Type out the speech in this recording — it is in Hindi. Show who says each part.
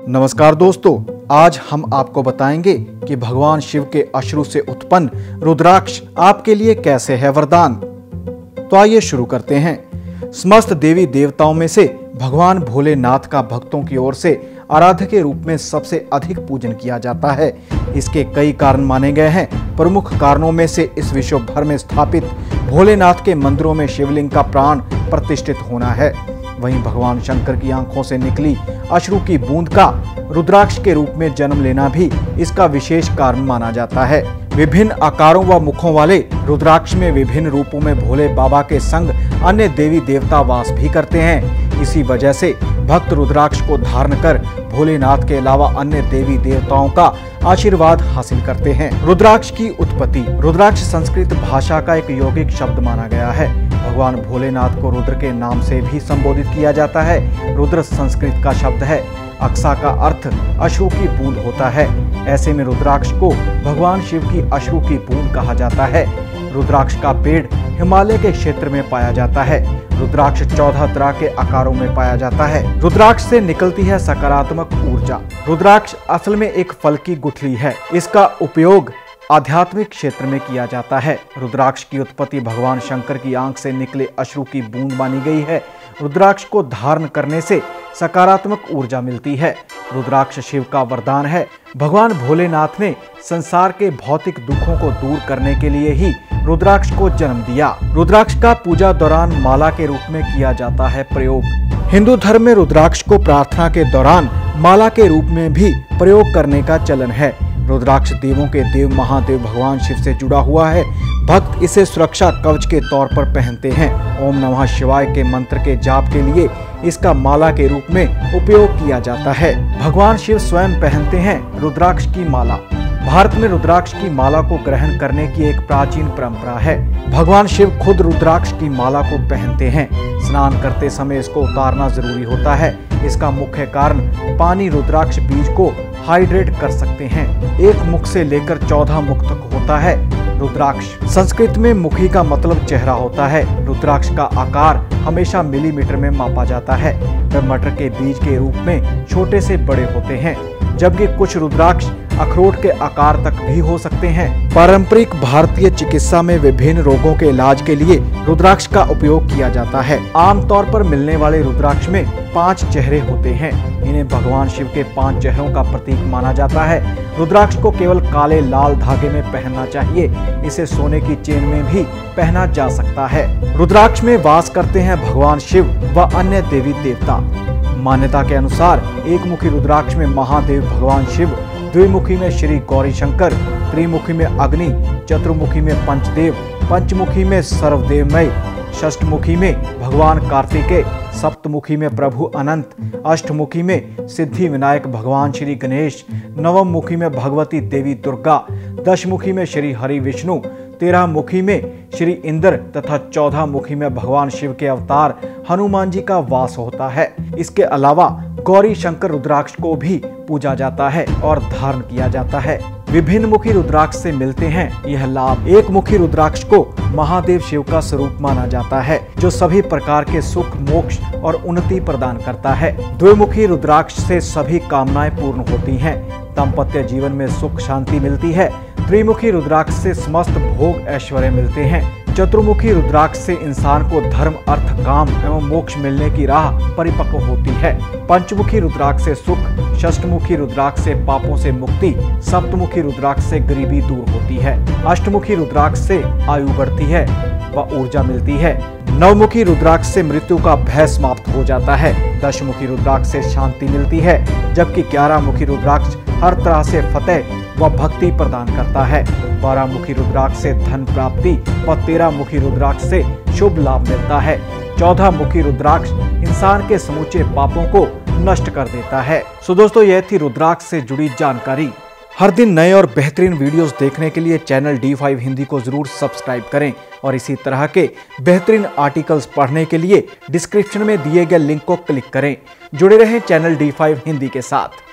Speaker 1: नमस्कार दोस्तों, आज हम आपको बताएंगे कि भगवान शिव के अश्रु से उत्पन्न रुद्राक्ष आपके लिए कैसे है वरदान। तो आइए शुरू करते हैं। समस्त देवी देवताओं में से भगवान भोलेनाथ का भक्तों की ओर से आराध्य के रूप में सबसे अधिक पूजन किया जाता है। इसके कई कारण माने गए हैं। प्रमुख कारणों में से इस विश्व भर में स्थापित भोलेनाथ के मंदिरों में शिवलिंग का प्राण प्रतिष्ठित होना है। वहीं भगवान शंकर की आंखों से निकली अश्रु की बूंद का रुद्राक्ष के रूप में जन्म लेना भी इसका विशेष कारण माना जाता है। विभिन्न आकारों व मुखों वाले रुद्राक्ष में विभिन्न रूपों में भोले बाबा के संग अन्य देवी देवता वास भी करते हैं। इसी वजह से भक्त रुद्राक्ष को धारण कर भोलेनाथ के अलावा अन्य देवी देवताओं का आशीर्वाद हासिल करते हैं। रुद्राक्ष की उत्पत्ति। रुद्राक्ष संस्कृत भाषा का एक यौगिक शब्द माना गया है। भगवान भोलेनाथ को रुद्र के नाम से भी संबोधित किया जाता है। रुद्र संस्कृत का शब्द है। अक्सा का अर्थ अश्रु की बूंद होता है। ऐसे में रुद्राक्ष को भगवान शिव की अश्रु की बूंद कहा जाता है। रुद्राक्ष का पेड़ हिमालय के क्षेत्र में पाया जाता है। रुद्राक्ष 14 तरह के आकारों में पाया जाता है। रुद्राक्ष से निकलती है सकारात्मक ऊर्जा। रुद्राक्ष असल में एक फल की गुठली है। इसका उपयोग आध्यात्मिक क्षेत्र में किया जाता है। रुद्राक्ष की उत्पत्ति भगवान शंकर की आंख से निकले अश्रु की बूंद मानी गई है। रुद्राक्ष को धारण करने से सकारात्मक ऊर्जा मिलती है। रुद्राक्ष शिव का वरदान है। भगवान भोलेनाथ ने संसार के भौतिक दुखों को दूर करने के लिए ही रुद्राक्ष को जन्म दिया। रुद्राक्ष का पूजा दौरान माला के रूप में किया जाता है प्रयोग। हिंदू धर्म में रुद्राक्ष को प्रार्थना के दौरान माला के रूप में भी प्रयोग करने का चलन है। रुद्राक्ष देवों के देव महादेव भगवान शिव से जुड़ा हुआ है। भक्त इसे सुरक्षा कवच के तौर पर पहनते हैं। ओम नमः शिवाय के मंत्र के जाप के लिए इसका माला के रूप में उपयोग किया जाता है। भगवान शिव स्वयं पहनते हैं रुद्राक्ष की माला। भारत में रुद्राक्ष की माला को ग्रहण करने की एक प्राचीन परंपरा है। भगवान शिव खुद रुद्राक्ष की माला को पहनते हैं। स्नान करते समय इसको उतारना जरूरी होता है। इसका मुख्य कारण पानी रुद्राक्ष बीज को हाइड्रेट कर सकते हैं। एक मुख से लेकर 14 मुख तक होता है। रुद्राक्ष संस्कृत में मुखी का मतलब चेहरा होता है। रुद्राक्ष का आकार हमेशा मिलीमीटर में मापा जाता है। वे मटर के बीज के रूप में छोटे से बड़े होते हैं, जबकि कुछ रुद्राक्ष अखरोट के आकार तक भी हो सकते हैं। पारंपरिक भारतीय चिकित्सा में विभिन्न रोगों के इलाज के लिए रुद्राक्ष का उपयोग किया जाता है। आमतौर पर मिलने वाले रुद्राक्ष में 5 चेहरे होते हैं। इन्हें भगवान शिव के 5 चेहरों का प्रतीक माना जाता है। रुद्राक्ष को केवल काले लाल धागे में पहनना चाहिए। इसे सोने की चेन में भी पहना जा सकता है। रुद्राक्ष में वास करते हैं भगवान शिव व अन्य देवी देवता। मान्यता के अनुसार एक मुखी रुद्राक्ष में महादेव भगवान शिव, द्विमुखी में श्री गौरी शंकर, त्रिमुखी में अग्नि, चतुर्मुखी में पंचदेव, पंचमुखी में सर्वदेवमय, षष्ठमुखी में भगवान कार्तिकेय, सप्तमुखी में प्रभु अनंत, अष्टमुखी में सिद्धि विनायक भगवान श्री गणेश, नवम मुखी में भगवती देवी दुर्गा, 10 मुखी में श्री हरि विष्णु, 13 मुखी में श्री इंद्र तथा 14 मुखी में भगवान शिव के अवतार हनुमान जी का वास होता है। इसके अलावा गौरी शंकर रुद्राक्ष को भी पूजा जाता है और धारण किया जाता है। विभिन्न मुखी रुद्राक्ष से मिलते हैं यह लाभ। एक मुखी रुद्राक्ष को महादेव शिव का स्वरूप माना जाता है, जो सभी प्रकार के सुख, मोक्ष और उन्नति प्रदान करता है। द्विमुखी रुद्राक्ष से सभी कामनाएं पूर्ण होती हैं। दाम्पत्य जीवन में सुख शांति मिलती है। त्रिमुखी रुद्राक्ष से समस्त भोग ऐश्वर्य मिलते हैं। चतुर्मुखी रुद्राक्ष से इंसान को धर्म, अर्थ, काम एवं मोक्ष मिलने की राह परिपक्व होती है। पंचमुखी रुद्राक्ष से सुख, षष्ठमुखी रुद्राक्ष से पापों से मुक्ति, सप्तमुखी रुद्राक्ष से गरीबी दूर होती है, अष्टमुखी रुद्राक्ष से आयु बढ़ती है व ऊर्जा मिलती है, नवमुखी रुद्राक्ष से मृत्यु का भय समाप्त हो जाता है, 10मुखी रुद्राक्ष से शांति मिलती है, जबकि 11मुखी रुद्राक्ष हर तरह से फतेह व भक्ति प्रदान करता है, 12मुखी रुद्राक्ष से धन प्राप्ति व 13मुखी रुद्राक्ष से शुभ लाभ मिलता है, 14मुखी रुद्राक्ष इंसान के समूचे पापों को नष्ट कर देता है। सो दोस्तों, यह थी रुद्राक्ष से जुड़ी जानकारी। हर दिन नए और बेहतरीन वीडियोस देखने के लिए चैनल D5 हिंदी को जरूर सब्सक्राइब करें और इसी तरह के बेहतरीन आर्टिकल्स पढ़ने के लिए डिस्क्रिप्शन में दिए गए लिंक को क्लिक करें। जुड़े रहें चैनल D5 हिंदी के साथ।